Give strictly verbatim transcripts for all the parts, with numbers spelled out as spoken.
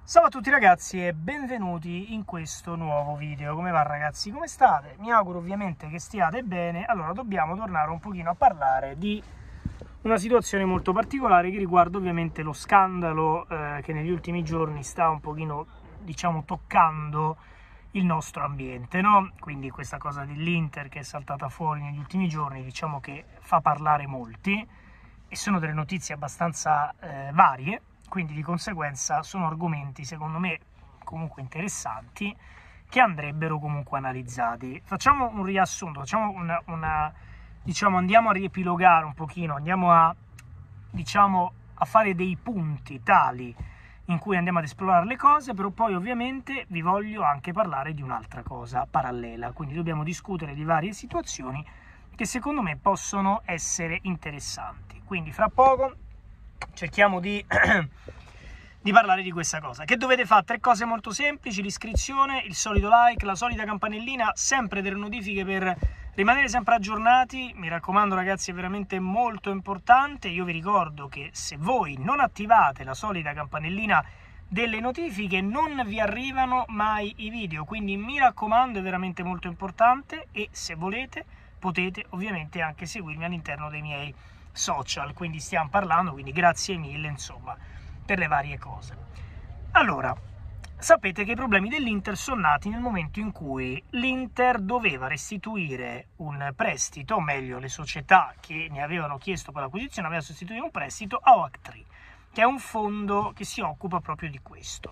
Ciao a tutti ragazzi e benvenuti in questo nuovo video. Come va ragazzi? Come state? Mi auguro ovviamente che stiate bene. Allora dobbiamo tornare un pochino a parlare di una situazione molto particolare che riguarda ovviamente lo scandalo eh, che negli ultimi giorni sta un pochino, diciamo, toccando il nostro ambiente, no? Quindi questa cosa dell'Inter che è saltata fuori negli ultimi giorni, diciamo che fa parlare molti e sono delle notizie abbastanza eh, varie. Quindi di conseguenza sono argomenti secondo me comunque interessanti che andrebbero comunque analizzati. Facciamo un riassunto, facciamo una, una diciamo andiamo a riepilogare un pochino, andiamo a diciamo a fare dei punti tali in cui andiamo ad esplorare le cose, però poi ovviamente vi voglio anche parlare di un'altra cosa parallela, quindi dobbiamo discutere di varie situazioni che secondo me possono essere interessanti. Quindi fra poco cerchiamo di, di parlare di questa cosa. Che dovete fare? Tre cose molto semplici: l'iscrizione, il solito like, la solita campanellina, sempre delle notifiche per rimanere sempre aggiornati. Mi raccomando ragazzi, è veramente molto importante. Io vi ricordo che se voi non attivate la solita campanellina delle notifiche non vi arrivano mai i video, quindi mi raccomando, è veramente molto importante. E se volete potete ovviamente anche seguirmi all'interno dei miei social, quindi stiamo parlando, quindi grazie mille insomma per le varie cose. Allora, sapete che i problemi dell'Inter sono nati nel momento in cui l'Inter doveva restituire un prestito, o meglio le società che ne avevano chiesto per l'acquisizione avevano sostituito un prestito a O A C tre, che è un fondo che si occupa proprio di questo.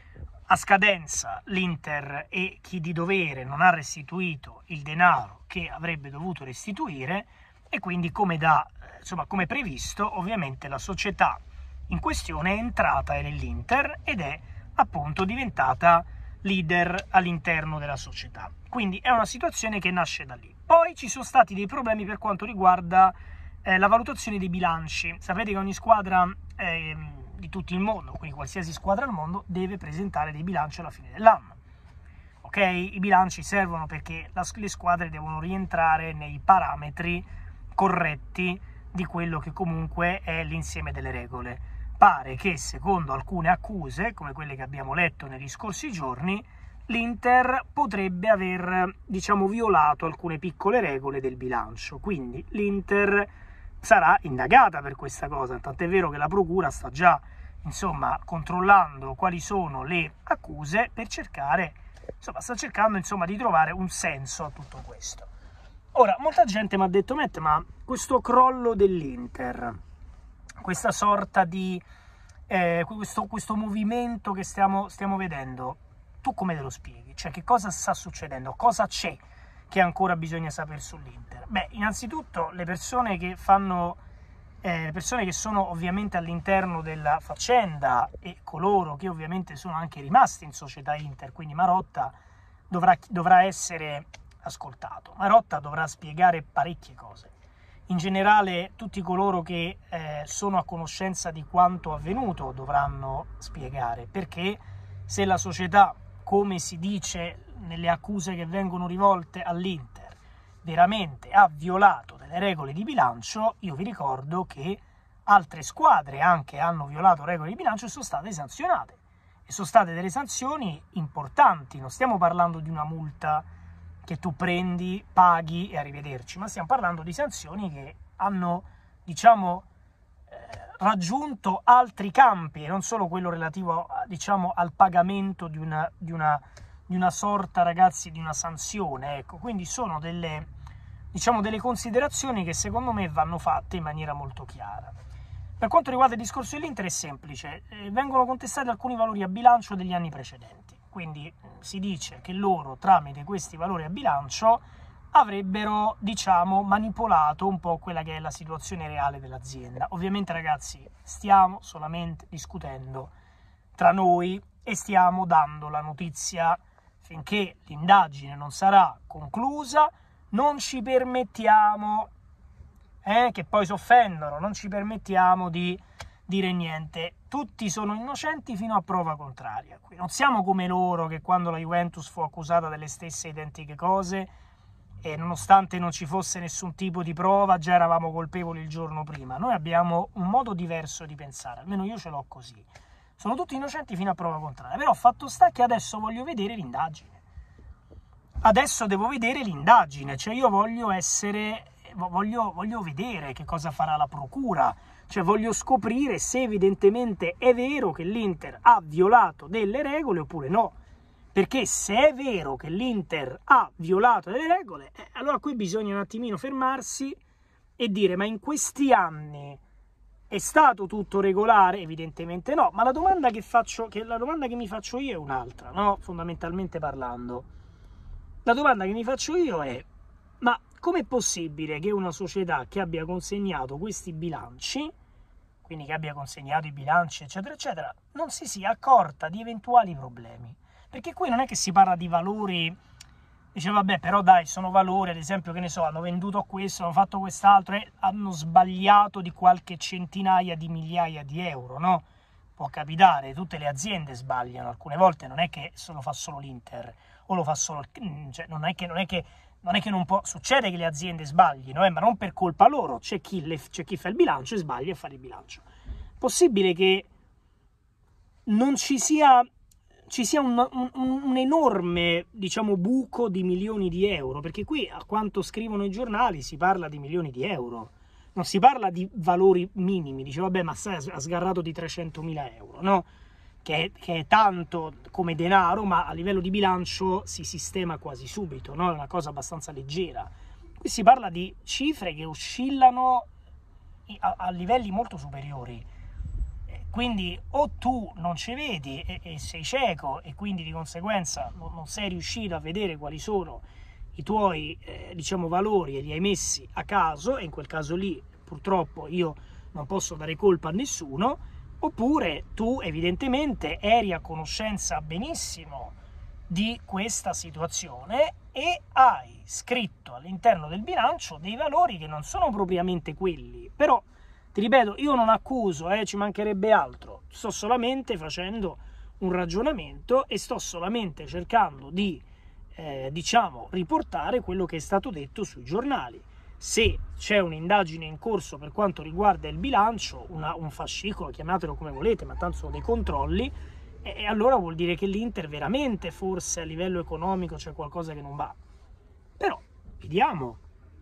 A scadenza l'Inter e chi di dovere non ha restituito il denaro che avrebbe dovuto restituire, e quindi come da insomma come previsto ovviamente la società in questione è entrata nell'Inter ed è appunto diventata leader all'interno della società. Quindi è una situazione che nasce da lì. Poi ci sono stati dei problemi per quanto riguarda eh, la valutazione dei bilanci. Sapete che ogni squadra eh, di tutto il mondo, quindi qualsiasi squadra al mondo, deve presentare dei bilanci alla fine dell'anno. Ok? I bilanci servono perché la, le squadre devono rientrare nei parametri corretti di quello che comunque è l'insieme delle regole. Pare che secondo alcune accuse, come quelle che abbiamo letto negli scorsi giorni, l'Inter potrebbe aver, diciamo, violato alcune piccole regole del bilancio, quindi l'Inter sarà indagata per questa cosa, tant'è vero che la procura sta già insomma controllando quali sono le accuse per cercare, insomma sta cercando insomma di trovare un senso a tutto questo. Ora, molta gente mi ha detto: Matt, ma questo crollo dell'Inter, questa sorta di eh, questo, questo movimento che stiamo, stiamo vedendo, tu come te lo spieghi? Cioè, che cosa sta succedendo? Cosa c'è che ancora bisogna sapere sull'Inter? Beh, innanzitutto le persone che fanno, eh, le persone che sono ovviamente all'interno della faccenda e coloro che ovviamente sono anche rimasti in società Inter, quindi Marotta dovrà, dovrà essere ascoltato. Marotta dovrà spiegare parecchie cose. In generale tutti coloro che eh, sono a conoscenza di quanto avvenuto dovranno spiegare, perché se la società, come si dice nelle accuse che vengono rivolte all'Inter, veramente ha violato delle regole di bilancio, io vi ricordo che altre squadre anche hanno violato regole di bilancio e sono state sanzionate, e sono state delle sanzioni importanti. Non stiamo parlando di una multa che tu prendi, paghi e arrivederci, ma stiamo parlando di sanzioni che hanno, diciamo, eh, raggiunto altri campi e non solo quello relativo, a, diciamo, al pagamento di una, di, una, di una sorta, ragazzi, di una sanzione. Ecco, quindi sono delle, diciamo, delle considerazioni che secondo me vanno fatte in maniera molto chiara. Per quanto riguarda il discorso dell'Inter è semplice, eh, vengono contestati alcuni valori a bilancio degli anni precedenti. Quindi si dice che loro tramite questi valori a bilancio avrebbero, diciamo, manipolato un po' quella che è la situazione reale dell'azienda. Ovviamente ragazzi stiamo solamente discutendo tra noi e stiamo dando la notizia. Finché l'indagine non sarà conclusa non ci permettiamo, eh, che poi si offendono, non ci permettiamo di dire niente. Tutti sono innocenti fino a prova contraria. Qui non siamo come loro, che quando la Juventus fu accusata delle stesse identiche cose e nonostante non ci fosse nessun tipo di prova già eravamo colpevoli il giorno prima. Noi abbiamo un modo diverso di pensare, almeno io ce l'ho così. sono tutti innocenti fino a prova contraria. Però fatto sta che adesso voglio vedere l'indagine. Adesso devo vedere l'indagine, cioè io voglio essere, voglio, voglio vedere che cosa farà la procura, cioè voglio scoprire se evidentemente è vero che l'Inter ha violato delle regole oppure no. Perché se è vero che l'Inter ha violato delle regole, eh, allora qui bisogna un attimino fermarsi e dire: ma in questi anni è stato tutto regolare? Evidentemente no, ma la domanda che, faccio, che, la domanda che mi faccio io è un'altra, no? Fondamentalmente parlando. La domanda che mi faccio io è: ma com'è possibile che una società che abbia consegnato questi bilanci, quindi che abbia consegnato i bilanci, eccetera, eccetera, non si sia accorta di eventuali problemi? Perché qui non è che si parla di valori, dice vabbè però dai sono valori, ad esempio che ne so, hanno venduto questo, hanno fatto quest'altro e hanno sbagliato di qualche centinaia di migliaia di euro, no? Può capitare, tutte le aziende sbagliano, alcune volte non è che lo fa solo l'Inter, o lo fa solo, cioè non è che non, è che, non, è che non può, succede che le aziende sbaglino, eh, ma non per colpa loro, c'è chi, le, c'è chi fa il bilancio e sbaglia a fare il bilancio. Possibile che non ci sia... ci sia un, un, un enorme, diciamo, buco di milioni di euro, perché qui, a quanto scrivono i giornali, si parla di milioni di euro, non si parla di valori minimi, dice vabbè ma sai, ha sgarrato di trecentomila euro, no? Che è, che è tanto come denaro, ma a livello di bilancio si sistema quasi subito, no? È una cosa abbastanza leggera. Qui si parla di cifre che oscillano a, a livelli molto superiori. Quindi o tu non ci vedi e, e sei cieco e quindi di conseguenza non, non sei riuscito a vedere quali sono i tuoi eh, diciamo valori e li hai messi a caso, e in quel caso lì purtroppo io non posso dare colpa a nessuno, oppure tu evidentemente eri a conoscenza benissimo di questa situazione e hai scritto all'interno del bilancio dei valori che non sono propriamente quelli, però ti ripeto, io non accuso, eh, ci mancherebbe altro, sto solamente facendo un ragionamento e sto solamente cercando di, eh, diciamo, riportare quello che è stato detto sui giornali. Se c'è un'indagine in corso per quanto riguarda il bilancio, una, un fascicolo, chiamatelo come volete, ma tanto sono dei controlli, e, e allora vuol dire che l'Inter veramente forse a livello economico c'è qualcosa che non va. Però, vediamo.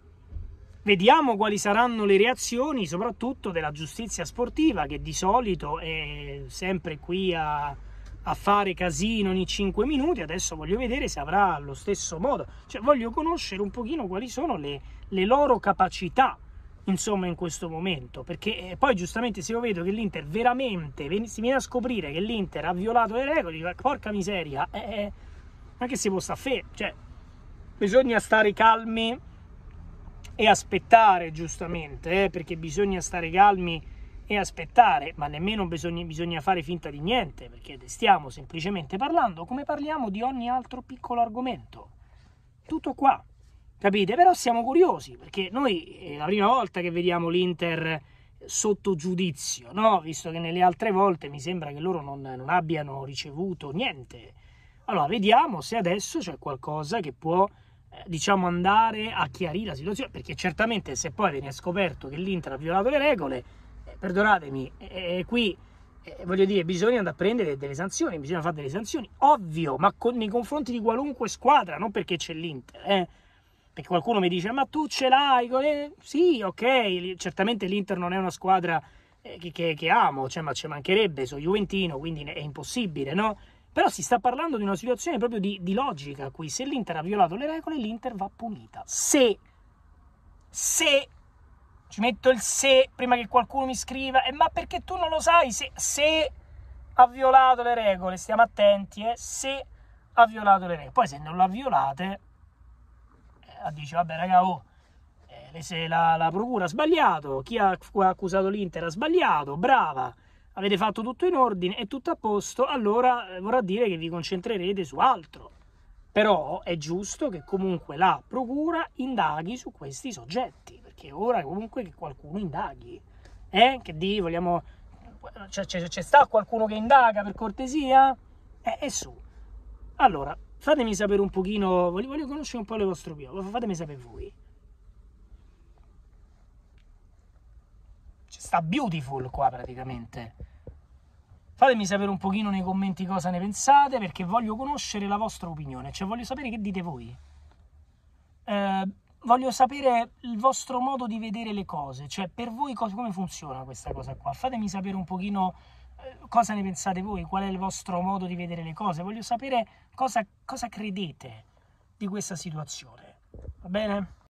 Vediamo quali saranno le reazioni, soprattutto della giustizia sportiva, che di solito è sempre qui a, a fare casino ogni cinque minuti. Adesso voglio vedere se avrà lo stesso modo. Cioè, voglio conoscere un pochino quali sono le, le loro capacità, insomma, in questo momento. Perché poi, giustamente, se io vedo che l'Inter veramente, si viene a scoprire che l'Inter ha violato le regole, dico, porca miseria, eh, ma che si può sta a fe? Cioè, bisogna stare calmi e aspettare, giustamente, eh, perché bisogna stare calmi e aspettare, ma nemmeno bisogna, bisogna fare finta di niente, perché stiamo semplicemente parlando come parliamo di ogni altro piccolo argomento. Tutto qua, capite? Però siamo curiosi, perché noi è la prima volta che vediamo l'Inter sotto giudizio, no? Visto che nelle altre volte mi sembra che loro non, non abbiano ricevuto niente. Allora, vediamo se adesso c'è qualcosa che può, diciamo, andare a chiarire la situazione, perché certamente se poi viene scoperto che l'Inter ha violato le regole, eh, perdonatemi, eh, qui eh, voglio dire, bisogna andare a prendere delle sanzioni, bisogna fare delle sanzioni, ovvio, ma con, nei confronti di qualunque squadra, non perché c'è l'Inter, eh. Perché qualcuno mi dice, ma tu ce l'hai? Eh, sì, ok, certamente l'Inter non è una squadra eh, che, che, che amo, cioè, ma ci mancherebbe, sono juventino, quindi è impossibile, no? Però si sta parlando di una situazione proprio di, di logica qui. Se l'Inter ha violato le regole, l'Inter va punita. Se, se, ci metto il se prima che qualcuno mi scriva, eh, ma perché tu non lo sai? Se, se ha violato le regole, stiamo attenti, eh, se ha violato le regole. Poi se non l'ha violate, eh, dice, vabbè raga, oh, eh, se la, la procura ha sbagliato, chi ha, ha accusato l'Inter ha sbagliato, brava. Avete fatto tutto in ordine, è tutto a posto, allora vorrà dire che vi concentrerete su altro. Però è giusto che comunque la procura indaghi su questi soggetti, perché ora comunque che qualcuno indaghi. Eh? Che di, vogliamo... C'è sta qualcuno che indaga, per cortesia? Eh, è su. Allora, fatemi sapere un pochino, voglio, voglio conoscere un po' le vostre opinioni, fatemi sapere voi. C'è sta Beautiful qua praticamente. Fatemi sapere un pochino nei commenti cosa ne pensate, perché voglio conoscere la vostra opinione, cioè voglio sapere che dite voi. Eh, voglio sapere il vostro modo di vedere le cose, cioè per voi co- come funziona questa cosa qua. Fatemi sapere un pochino eh, cosa ne pensate voi, qual è il vostro modo di vedere le cose. Voglio sapere cosa, cosa credete di questa situazione. Va bene?